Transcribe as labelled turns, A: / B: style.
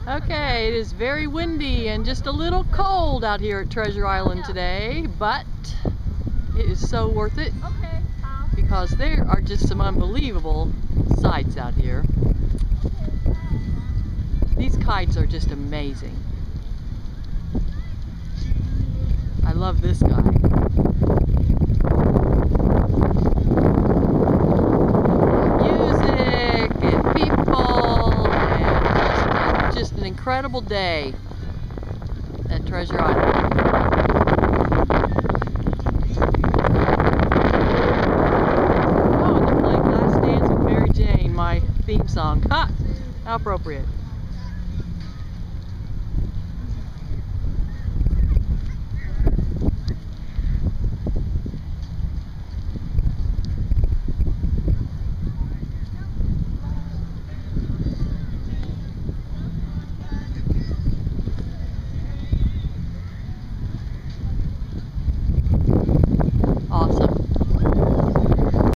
A: Okay, it is very windy and just a little cold out here at Treasure Island today, but it is so worth it because there are just some unbelievable sights out here. These kites are just amazing. I love this guy. Music and people and just an incredible day at Treasure Island. Oh, they're playing Last Dance with Mary Jane, my theme song. Ha! How appropriate.